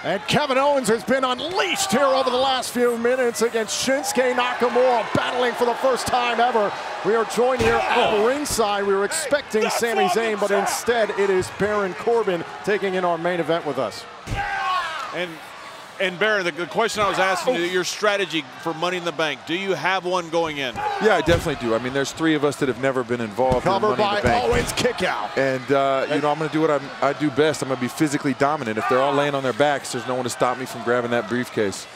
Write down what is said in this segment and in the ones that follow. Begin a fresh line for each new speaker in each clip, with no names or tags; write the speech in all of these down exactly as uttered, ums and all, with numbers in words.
And Kevin Owens has been unleashed here over the last few minutes against Shinsuke Nakamura, battling for the first time ever. We are joined here at ringside. We were expecting Sami Zayn, but instead it is Baron Corbin taking in our main event with us.
And And Baron, the, the question I was asking you, your strategy for Money in the Bank, do you have one going in?
Yeah, I definitely do. I mean, there's three of us that have never been involved
Covered
in Money in the
by
Bank.
Owens, kick out.
And, uh, you know, I'm going to do what I'm, I do best. I'm going to be physically dominant. If they're all laying on their backs, there's no one to stop me from grabbing that briefcase.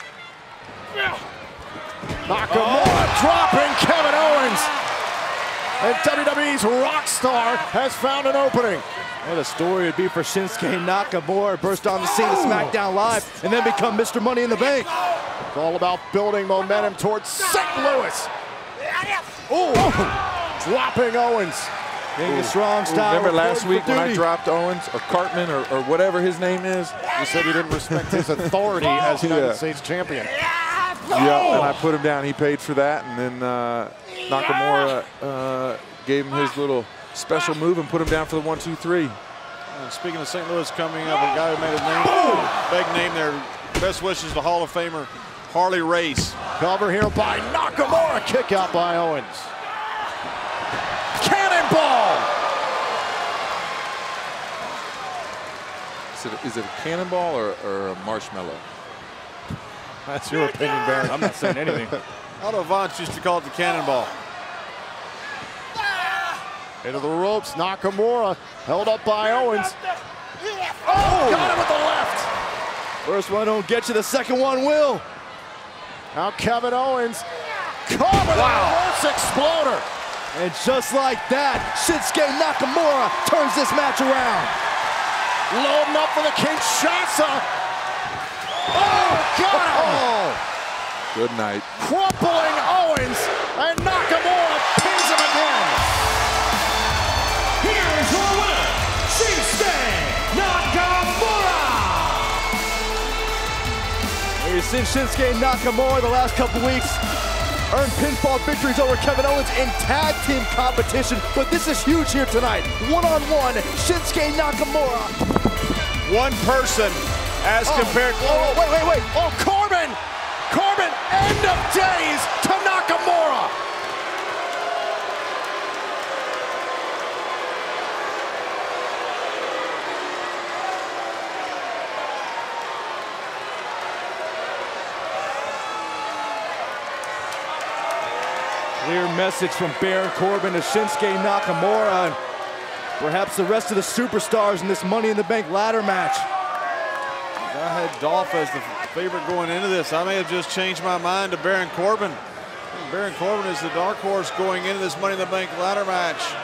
Nakamura oh. dropping Kevin Owens. And W W E's Rockstar has found an opening.
What a story it'd be for Shinsuke Nakamura. Burst on the scene of SmackDown Live and then become Mister Money in the Bank.
It's all about building momentum towards Saint Louis. Ooh. Dropping Owens.
Being a strong style.
Remember last week when I dropped Owens, or Cartman, or, or whatever his name is?
You said you didn't respect his authority as United
yeah.
States champion.
Yeah, and I put him down. He paid for that, and then uh, Nakamura uh, gave him his little special move and put him down for the one, two, three.
And speaking of Saint Louis coming up, a guy who made a name, big name there. Best wishes to Hall of Famer Harley Race.
Cover here by Nakamura. Kick out by Owens. Cannonball.
Is it, is it a cannonball or, or a marshmallow?
That's your opinion, Baron.
I'm not saying anything.
Otto Vance used to call it the cannonball.
Into the ropes, Nakamura held up by Owens. Oh, got him with the left.
First one don't get you, the second one will.
Now Kevin Owens, caught with a reverse exploder.
And just like that, Shinsuke Nakamura turns this match around.
Loading up for the Kinshasa. Oh, got him.
Oh. Good night.
Crumpling Owens, and Nakamura pins him again.
Here's your winner, Shinsuke Nakamura.
We've seen Shinsuke Nakamura the last couple weeks earn pinfall victories over Kevin Owens in tag team competition, but this is huge here tonight. One-on-one, Shinsuke Nakamura.
One person as
oh,
compared.
Oh, wait, wait, wait. Oh, Corbin. Corbin, end of days to Nakamura.
Clear message from Baron Corbin to Shinsuke Nakamura and perhaps the rest of the superstars in this Money in the Bank ladder match.
I had Dolph as the favorite going into this. I may have just changed my mind to Baron Corbin. Baron Corbin is the dark horse going into this Money in the Bank ladder match.